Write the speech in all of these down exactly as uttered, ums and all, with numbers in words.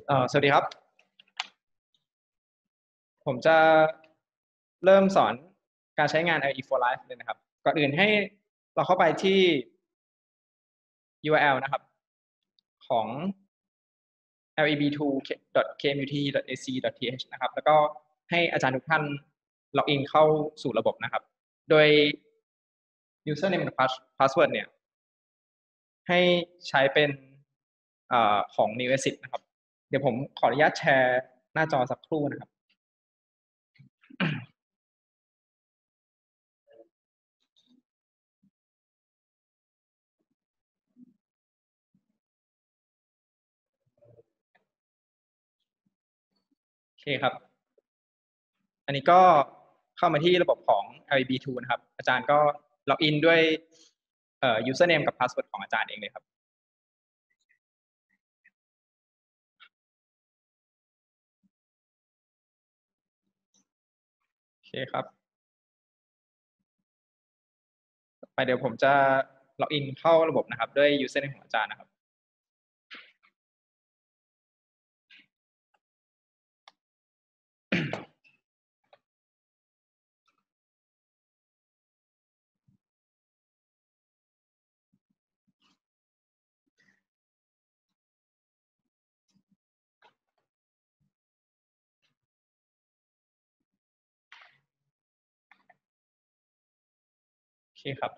เอ่อสวัสดีครับผมจะเริ่มสอนการใช้งาน แอล อี for Life เลยนะครับก่อนอื่นให้เราเข้าไปที่ ยู อาร์ แอล นะครับของ แอล อี บี ทู ดอท เค เอ็ม ยู ที ดอท เอ ซี ดอท ที เอช นะครับแล้วก็ให้อาจารย์ทุกท่านล็อกอินเข้าสู่ระบบนะครับโดย username กับ password เนี่ยให้ใช้เป็นเอ่อของ New Exit นะครับเดี๋ยวผมขออนุญาตแชร์หน้าจอสักครู่นะครับ โอเคครับ อันนี้ก็เข้ามาที่ระบบของ แอล อี บี ทู นะครับอาจารย์ก็ล็อกอินด้วยเอ่อ username กับ password ของอาจารย์เองเลยครับโอเคครับไปเดี๋ยวผมจะล็อกอินเข้าระบบนะครับด้วย username ของอาจารย์นะครับโอเคครับ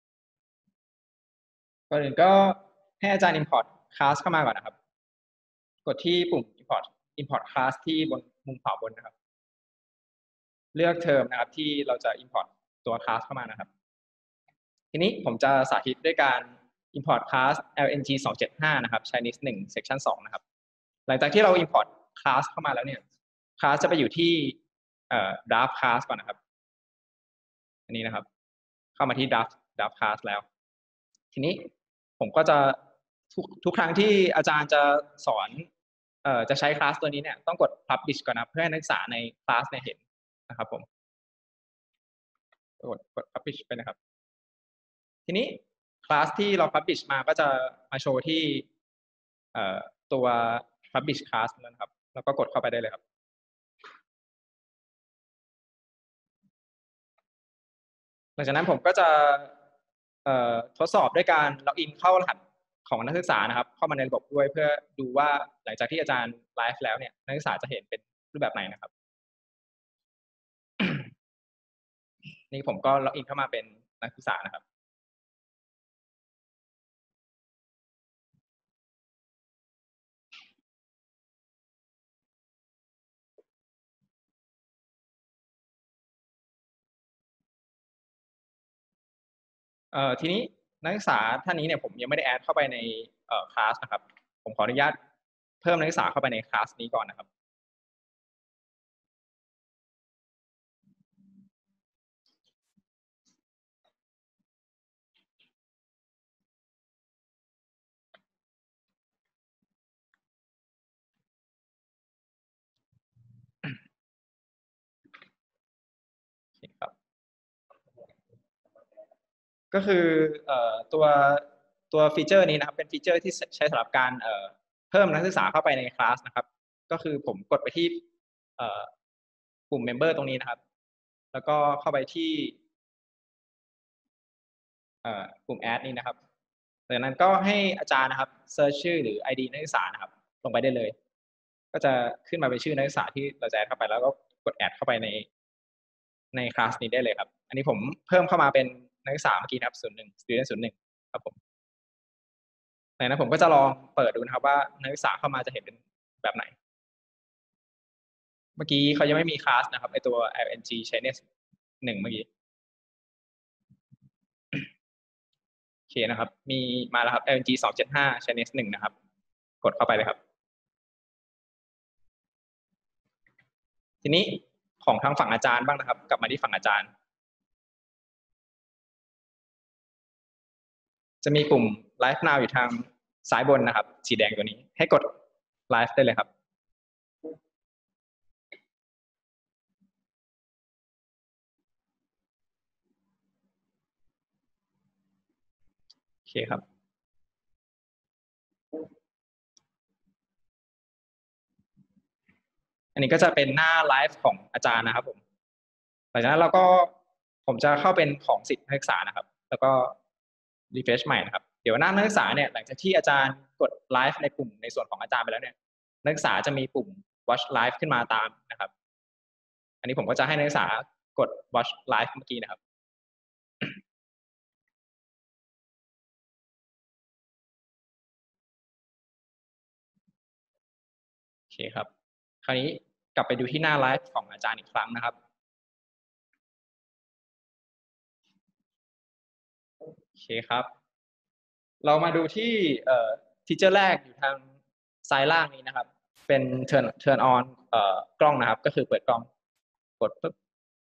ก่อนอื่นก็ให้อาจารย์ import class เข้ามาก่อนนะครับกดที่ปุ่ม import import class ที่บนมุมขวาบนนะครับเลือกเทอมนะครับที่เราจะ import ตัว class เข้ามานะครับทีนี้ผมจะสาธิตด้วยการ import class แอล เอ็น จี สองเจ็ดห้านะครับ Chinese หนึ่ง section สองนะครับหลังจากที่เรา import class เข้ามาแล้วเนี่ย class จะไปอยู่ที่เอ่อ draft class ก่อนนะครับอันนี้นะครับเข้ามาที่ draft draft class แล้วทีนี้ผมก็จะทุกทุกครั้งที่อาจารย์จะสอนเอ่อจะใช้คลาสตัวนี้เนี่ยต้องกด publish ก่อนนะเพื่อให้นักศึกษาในคลาสเนี่ยเห็นนะครับผมกดกด publish ไปนะครับทีนี้คลาสที่เรา publish มาก็จะมาโชว์ที่เอ่อตัว publish class นะครับแล้วก็กดเข้าไปได้เลยครับหลังจากนั้นผมก็จะเอ่อทดสอบด้วยการล็อกอินเข้ารหัสของนักศึกษานะครับเข้ามาในระบบด้วยเพื่อดูว่าหลังจากที่อาจารย์ไลฟ์แล้วเนี่ยนักศึกษาจะเห็นเป็นรูปแบบไหนนะครับนี่ผมก็ล็อกอินเข้ามาเป็นนักศึกษานะครับเอ่อทีนี้นักศึกษาท่านนี้เนี่ยผมยังไม่ได้แอดเข้าไปในเอ่อคลาสนะครับผมขออนุญาตเพิ่มนักศึกษาเข้าไปในคลาสนี้ก่อนนะครับโอเคครับก็คือเอ่อตัวตัวฟีเจอร์นี้นะครับเป็นฟีเจอร์ที่ใช้สำหรับการเอ่อเพิ่มนักศึกษาเข้าไปในคลาสนะครับก็คือผมกดไปที่เอ่อปุ่ม Member ตรงนี้นะครับแล้วก็เข้าไปที่เอ่อปุ่ม Add นี้นะครับจากนั้นก็ให้อาจารย์นะครับเซิร์ชชื่อหรือ ไอ ดี นักศึกษานะครับลงไปได้เลยก็จะขึ้นมาเป็นชื่อนักศึกษาที่เราจะแอดเข้าไปแล้วก็กด Add เข้าไปในในคลาสนี้ได้เลยครับอันนี้ผมเพิ่มเข้ามาเป็นนักศึกษาเมื่อกี้นะครับศูนย์หนึ่ง student ศูนย์หนึ่งครับผมดังนั้นผมก็จะลองเปิดดูนะครับว่านักศึกษาเข้ามาจะเห็นเป็นแบบไหนเมื่อกี้เขายังไม่มีคลาสนะครับไอตัว แอล แอน จี Chinese หนึ่งเมื่อกี้โอเคนะครับมีมาแล้วครับ แอล เอ็น จี สองเจ็ดห้า Chinese หนึ่งนะครับกดเข้าไปเลยครับทีนี้ของทางฝั่งอาจารย์บ้างนะครับกลับมาที่ฝั่งอาจารย์จะมีปุ่ม Live Now อยู่ทางซ้ายบนนะครับสีแดงตัวนี้ให้กด Live ได้เลยครับโอเคครับนนี้ก็จะเป็นหน้าไลฟ์ของอาจารย์นะครับผมหลังจากนั้นเราก็ผมจะเข้าเป็นของสิทธินักศึกษานะครับ แล้วก็ refresh ใหม่นะครับเดี๋ยวหน้านักศึกษาเนี่ยหลังจากที่อาจารย์กดไลฟ์ในกลุ่มในส่วนของอาจารย์ไปแล้วเนี่ยนักศึกษาจะมีปุ่ม watch live ขึ้นมาตามนะครับอันนี้ผมก็จะให้นักศึกษากด watch live เมื่อกี้นะครับโอเคครับคราวนี้กลับไปดูที่หน้าไลฟ์ของอาจารย์อีกครั้งนะครับโอเคครับเรามาดูที่เอ่อฟีเจอร์แรกอยู่ทางซ้ายล่างนี้นะครับเป็น turn turn on เอ่อกล้องนะครับก็คือเปิดกล้องกดปุ๊บ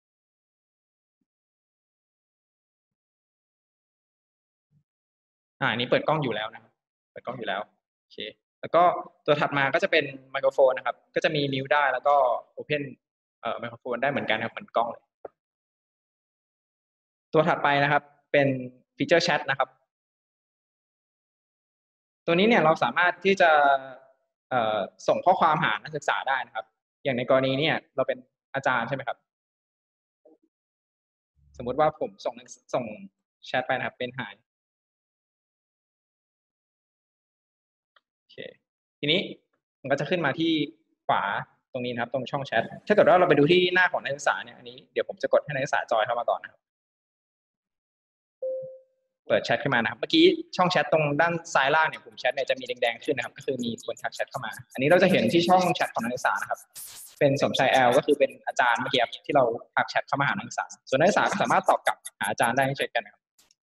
อ่าอันนี้เปิดกล้องอยู่แล้วนะครับเปิดกล้องอยู่แล้วโอเคแล้วก็ตัวถัดมาก็จะเป็นไมโครโฟนนะครับก็จะมีมิวได้แล้วก็โอเพนเอ่อไมโครโฟนได้เหมือนกันครับเหมือนกล้องเลยตัวถัดไปนะครับเป็นฟีเจอร์แชทนะครับตัวนี้เนี่ยเราสามารถที่จะเอ่อส่งข้อความหานักศึกษาได้นะครับอย่างในกรณีเนี่ยเราเป็นอาจารย์ใช่ไหมครับสมมุติว่าผมส่งส่งแชทไปนะครับเป็นหายโอเคทีนี้มันก็จะขึ้นมาที่ขวาตรงนี้นะครับตรงช่องแชทถ้าเกิดว่าเราไปดูที่หน้าของนักศึกษาเนี่ยอันนี้เดี๋ยวผมจะกดให้นักศึกษาจอยเข้ามาก่อนนะครับเปิดแชทขึ้นมานะครับเมื่อกี้ช่องแชทตรงด้านซ้ายล่างเนี่ยปุ่มแชทเนี่ยจะมีแดงๆขึ้นนะครับก็คือมีคนทักแชทเข้ามาอันนี้เราจะเห็นที่ช่องแชทของนักศึกษานะครับเป็นสมชายแอลก็คือเป็นอาจารย์เมื่อกี้ที่เราทักแชทเข้ามาหานักศึกษาส่วนนักศึกษาก็สามารถตอบกลับหาอาจารย์ได้เช่นกันนะครับ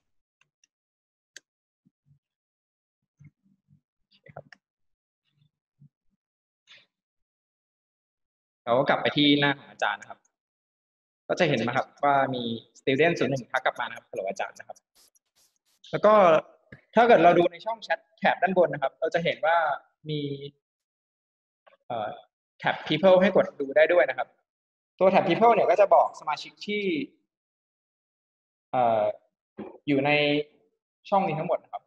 เราก็กลับไปที่หน้าของอาจารย์นะครับก็จะเห็นนะครับว่ามี student ศูนย์หนึ่งทักกลับมานะครับฮัลโหลอาจารย์นะครับแล้วก็ถ้าเกิดเราดูในช่องแชทแถบด้านบนนะครับเราจะเห็นว่ามีแท็บ people ให้กดดูได้ด้วยนะครับตัวแท็บ people เนี่ยก็จะบอกสมาชิกที่อยู่ในช่องนี้ทั้งหมดนะครับ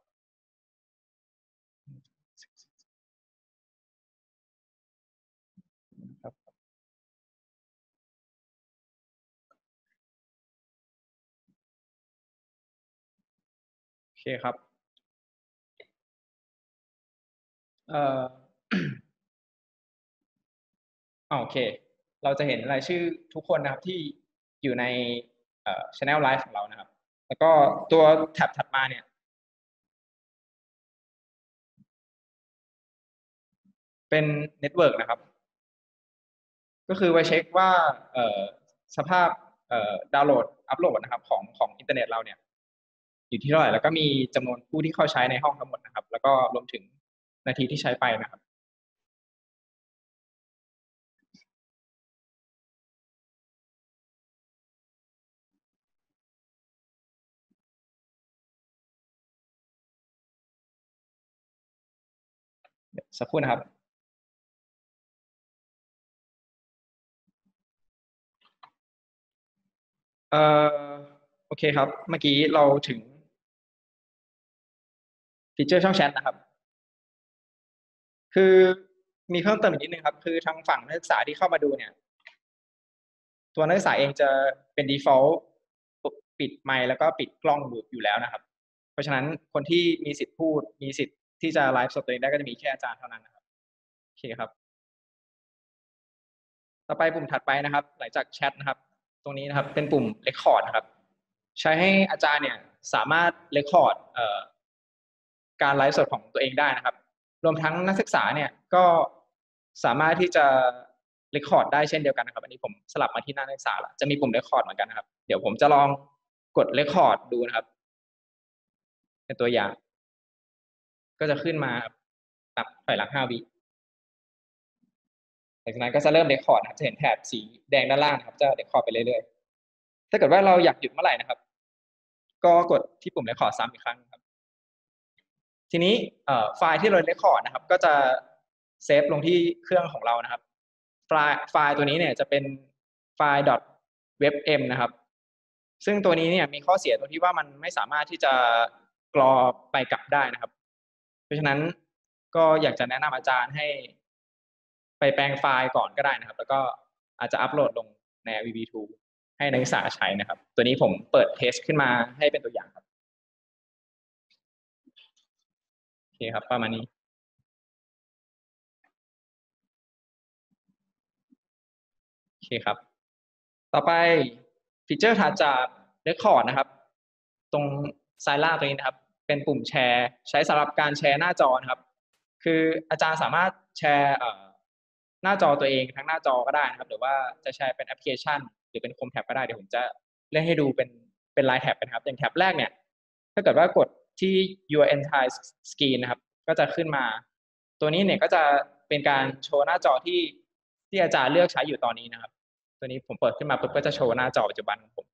โอเคครับเอ่อ โอเค เราจะเห็นรายชื่อทุกคนนะครับที่อยู่ในเอ่อ channel live ของเรานะครับ แล้วก็ตัวแท็บถัดมาเนี่ยเป็น network นะครับ ก็คือไว้เช็คว่าเอ่อสภาพเอ่อดาวน์โหลดอัปโหลดนะครับของของอินเทอร์เน็ตเราเนี่ยอยู่ที่เท่าไหร่แล้วก็มีจำนวนผู้ที่เข้าใช้ในห้องทั้งหมดนะครับแล้วก็รวมถึงนาทีที่ใช้ไปนะครับสักครู่นะครับเอ่อโอเคครับเมื่อกี้เราถึงฟีเจอร์ช่องแชทนะครับคือมีเพิ่มเติมอีกนิดนึงครับคือทางฝั่งนักศึกษาที่เข้ามาดูเนี่ยตัวนักศึกษาเองจะเป็น default ปิดไมค์แล้วก็ปิดกล้องอยู่แล้วนะครับเพราะฉะนั้นคนที่มีสิทธิ์พูดมีสิทธิ์ที่จะไลฟ์สดตัวเองได้ก็จะมีแค่อาจารย์เท่านั้นนะครับโอเคครับต่อไปปุ่มถัดไปนะครับหลังจากแชทนะครับตรงนี้นะครับเป็นปุ่ม record นะครับใช้ให้อาจารย์เนี่ยสามารถ record เอ่อการไลฟ์สดของตัวเองได้นะครับรวมทั้งนักศึกษาเนี่ยก็สามารถที่จะ record ได้เช่นเดียวกันนะครับอันนี้ผมสลับมาที่หน้านักศึกษาละจะมีปุ่ม record เหมือนกันนะครับเดี๋ยวผมจะลองกด record ดูนะครับเป็นตัวอย่างก็จะขึ้นมานับถอยหลังห้าวิหลังจากนั้นก็จะเริ่ม record นะครับจะเห็นแถบสีแดงด้านล่างนะครับจะ record ไปเรื่อยๆถ้าเกิดว่าเราอยากหยุดเมื่อไหร่นะครับก็กดที่ปุ่ม record ซ้ำอีกครั้งครับทีนี้ไฟล์ที่เรา record นะครับก็จะเซฟลงที่เครื่องของเรานะครับไฟล์ไฟล์ตัวนี้เนี่ยจะเป็นไฟล์ .webm นะครับซึ่งตัวนี้เนี่ยมีข้อเสียตรงที่ว่ามันไม่สามารถที่จะกรอไปกลับได้นะครับเพราะฉะนั้นก็อยากจะแนะนำอาจารย์ให้ไปแปลงไฟล์ก่อนก็ได้นะครับ แล้วก็อาจจะอัปโหลดลงใน วี บี ทู ให้นักศึกษาใช้นะครับ ตัวนี้ผมเปิดเทสขึ้นมาให้เป็นตัวอย่างครับโอเคครับประมาณนี้โอเคครับ ต่อไปฟีเจอร์ถัดจาก Record นะครับ ตรงซ้ายล่างตรงนี้นะครับ เป็นปุ่มแชร์ใช้สำหรับการแชร์หน้าจอนะครับ คืออาจารย์สามารถแชร์หน้าจอตัวเองทั้งหน้าจอก็ได้นะครับ หรือว่าจะแชร์เป็นแอปพลิเคชันหรือเป็นโคมแท็บก็ได้เดี๋ยวผมจะเล่นให้ดูเป็นเป็นไลน์แท็บนะครับอย่างแท็บแรกเนี่ยถ้าเกิดว่ากดที่ your entire screen นะครับก็จะขึ้นมาตัวนี้เนี่ยก็จะเป็นการโชว์หน้าจอที่ที่อาจารย์เลือกใช้อยู่ตอนนี้นะครับตัวนี้ผมเปิดขึ้นมาปุ๊บก็จะโชว์หน้าจอปัจจุบันของผม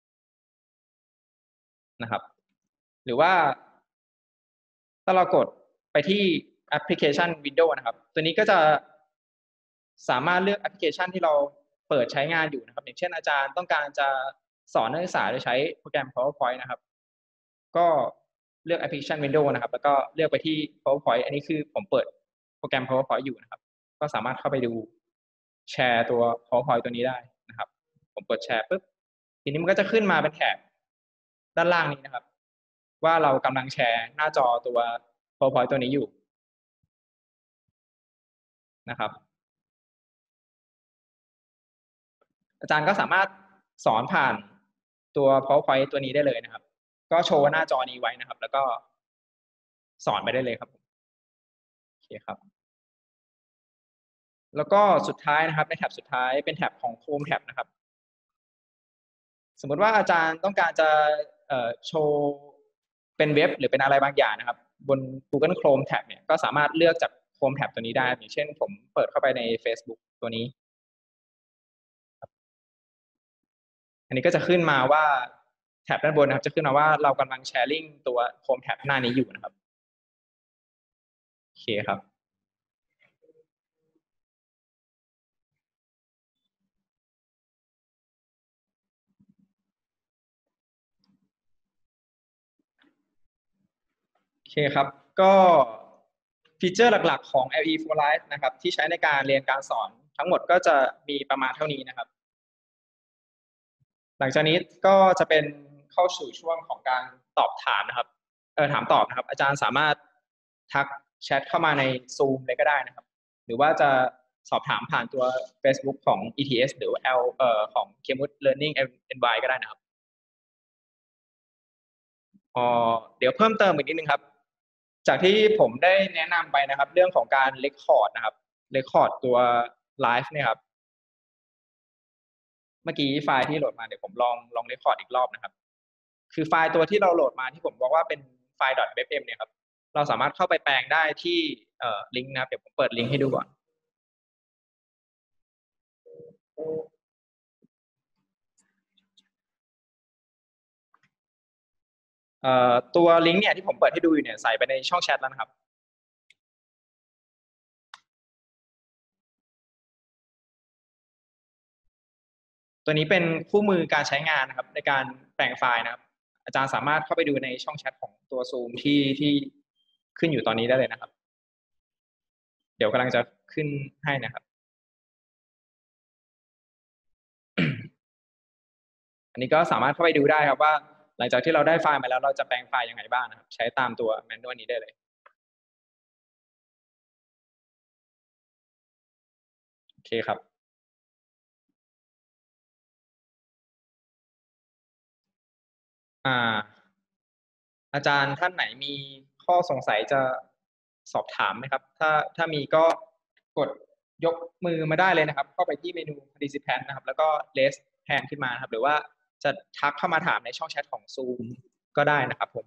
นะครับหรือว่าถ้าเรากดไปที่แอปพลิเคชัน Windows นะครับตัวนี้ก็จะสามารถเลือกแอปพลิเคชันที่เราเปิดใช้งานอยู่นะครับอย่างเช่นอาจารย์ต้องการจะสอนนักศึกษาโดยใช้โปรแกรม PowerPoint นะครับก็เลือกแอปพลิเคชัน Windows นะครับแล้วก็เลือกไปที่ PowerPoint อันนี้คือผมเปิดโปรแกรม PowerPoint อยู่นะครับก็สามารถเข้าไปดูแชร์ตัว PowerPoint ตัวนี้ได้นะครับผมกดแชร์ปุ๊บทีนี้มันก็จะขึ้นมาเป็นแถบด้านล่างนี้นะครับว่าเรากำลังแชร์หน้าจอตัว PowerPoint ตัวนี้อยู่นะครับอาจารย์ก็สามารถสอนผ่านตัว PowerPoint ตัวนี้ได้เลยนะครับก็โชว์หน้าจอนี้ไว้นะครับแล้วก็สอนไปได้เลยครับโอเคครับแล้วก็สุดท้ายนะครับในแท็บสุดท้ายเป็นแท็บของ Chrome Tab นะครับสมมติว่าอาจารย์ต้องการจะโชว์เป็นเว็บหรือเป็นอะไรบางอย่างนะครับบน Google Chrome Tab เนี่ยก็สามารถเลือกจาก Chrome Tab ตัวนี้ได้อย่างเช่นผมเปิดเข้าไปใน Facebook ตัวนี้อันนี้ก็จะขึ้นมาว่าแท็บด้านบนนะครับจะขึ้นมาว่าเรากำลังแชร์ลิงก์ตัว Chrome Tab หน้านี้อยู่นะครับโอเคครับโอเคครับก็ฟีเจอร์หลักๆของ แอล อี for Life นะครับที่ใช้ในการเรียนการสอนทั้งหมดก็จะมีประมาณเท่านี้นะครับหลังจากนี้ก็จะเป็นเข้าสู่ช่วงของการตอบถามนะครับเออถามตอบนะครับอาจารย์สามารถทักแชทเข้ามาใน Zoom เลยก็ได้นะครับหรือว่าจะสอบถามผ่านตัว Facebook ของ อี ที เอส หรือ L เอ่อของ Kemut Learning เอ็น วาย ก็ได้นะครับอ๋อเดี๋ยวเพิ่มเติมอีกนิดนึงครับจากที่ผมได้แนะนำไปนะครับเรื่องของการเรคคอร์ดนะครับเรคคอร์ดตัวไลฟ์เนี่ยครับเมื่อกี้ไฟล์ที่โหลดมาเดี๋ยวผมลองลองเรคคอร์ดอีกรอบนะครับคือไฟล์ตัวที่เราโหลดมาที่ผมบอกว่าเป็นไฟล์ .fm เนี่ยครับเราสามารถเข้าไปแปลงได้ที่เอ่อลิงก์นะครับเดี๋ยวผมเปิดลิงก์ให้ดูก่อนเอ่อตัวลิงก์เนี่ยที่ผมเปิดให้ดูอยู่เนี่ยใส่ไปในช่องแชทแล้วนะครับตัวนี้เป็นคู่มือการใช้งานนะครับในการแปลงไฟล์นะครับอาจารย์สามารถเข้าไปดูในช่องแชทของตัว Zoom ที่ที่ขึ้นอยู่ตอนนี้ได้เลยนะครับเดี๋ยวกำลังจะขึ้นให้นะครับอันนี้ก็สามารถเข้าไปดูได้ครับว่าหลังจากที่เราได้ไฟล์มาแล้วเราจะแปลงไฟล์ยังไงบ้างนะครับใช้ตามตัวแมนนวลนี้ได้เลยโอเคครับอ่าอาจารย์ท่านไหนมีข้อสงสัยจะสอบถามไหมครับถ้าถ้ามีก็กดยกมือมาได้เลยนะครับเข้าไปที่เมนู participant นะครับแล้วก็ raise hand ขึ้นมานะครับหรือว่าจะทักเข้ามาถามในช่องแชทของ Zoom ก็ได้นะครับผม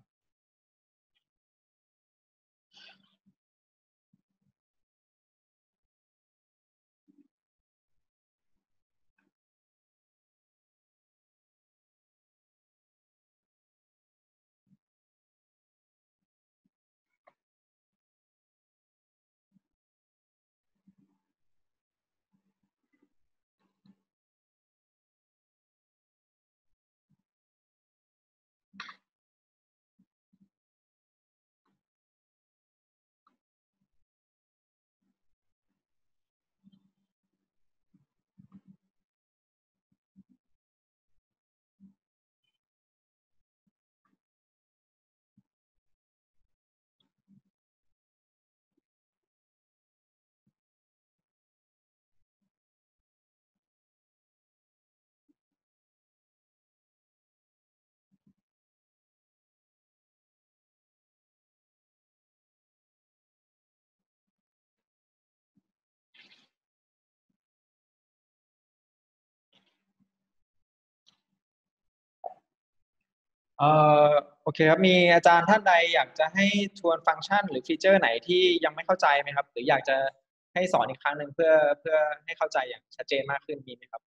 เอ่อโอเคครับมีอาจารย์ท่านใดอยากจะให้ทวนฟังก์ชันหรือฟีเจอร์ไหนที่ยังไม่เข้าใจไหมครับหรืออยากจะให้สอนอีกครั้งหนึ่งเพื่อเพื่อให้เข้าใจอย่างชัดเจนมากขึ้นมีไหมครับ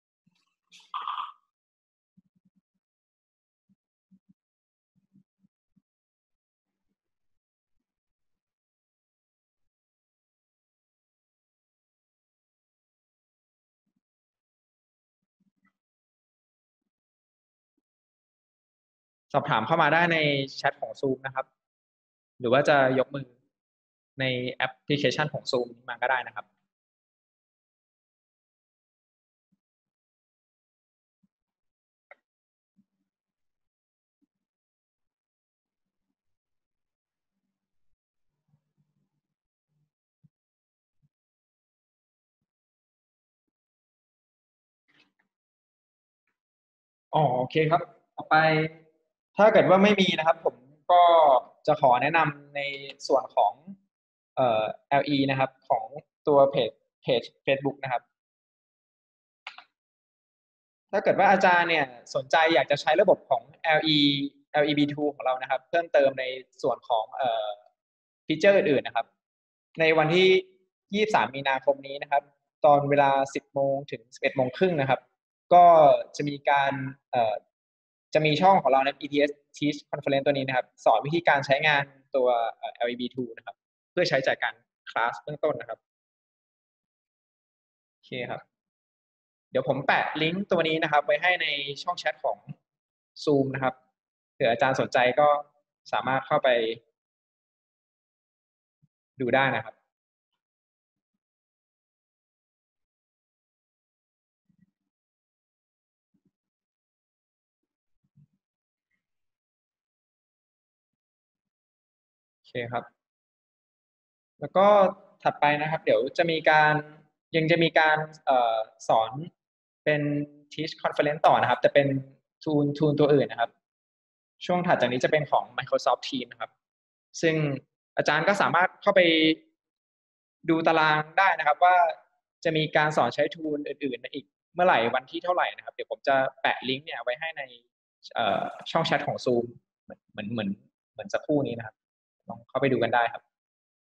สอบถามเข้ามาได้ในแชทของ Zoom นะครับหรือว่าจะยกมือในแอปพลิเคชันของ Zoom นี้มาก็ได้นะครับอ๋อโอเคครับต่อไปถ้าเกิดว่าไม่มีนะครับผมก็จะขอแนะนำในส่วนของเอ่อ แอล อี นะครับของตัวเพจเพจ Facebook นะครับ ถ้าเกิดว่าอาจารย์เนี่ยสนใจอยากจะใช้ระบบของ แอล อี แอล อี บี ทู ของเรานะครับเพิ่มเติมในส่วนของเอ่อฟีเจอร์อื่นๆนะครับในวันที่ยี่สิบสามมีนาคมนี้นะครับตอนเวลาสิบโมงถึงสิบเอ็ดโมงครึ่งนะครับก็จะมีการเอ่อจะมีช่องของเราใน อี ที เอส Teach Conference ตัวนี้นะครับสอนวิธีการใช้งานตัวเอ่อ แอล อี บี ทู นะครับเพื่อใช้จัดการคลาสเบื้องต้นนะครับโอเคครับ เดี๋ยวผมแปะลิงก์ตัวนี้นะครับไว้ให้ในช่องแชทของ Zoom นะครับเผื่ออาจารย์สนใจก็สามารถเข้าไปดูได้นะครับโอเคครับแล้วก็ถัดไปนะครับเดี๋ยวจะมีการยังจะมีการเอ่อสอนเป็น Teach Conference ต่อนะครับแต่เป็นทูลทูลตัวอื่นนะครับช่วงถัดจากนี้จะเป็นของ Microsoft Teams นะครับซึ่งอาจารย์ก็สามารถเข้าไปดูตารางได้นะครับว่าจะมีการสอนใช้ทูลอื่นๆในอีกเมื่อไหร่วันที่เท่าไหร่นะครับเดี๋ยวผมจะแปะลิงก์เนี่ยไว้ให้ในเอ่อช่องแชทของ Zoom เหมือนเหมือนเหมือนเหมือนสักครู่นี้นะครับลองเข้าไปดูกันได้ครับ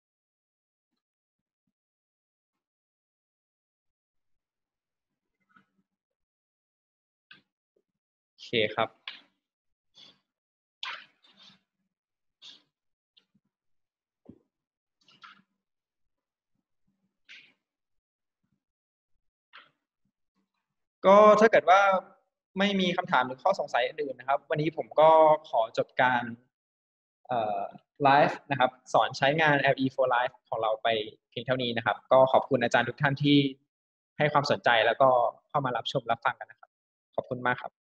โอเคครับ ก็ถ้าเกิดว่าไม่มีคำถามหรือข้อสงสัยอื่นๆนะครับวันนี้ผมก็ขอจบการเอ่อไลฟ์นะครับสอนใช้งาน แอล อี for Life ของเราไปเพียงเท่านี้นะครับก็ขอบคุณอาจารย์ทุกท่านที่ให้ความสนใจแล้วก็เข้ามารับชมรับฟังกันนะครับขอบคุณมากครับ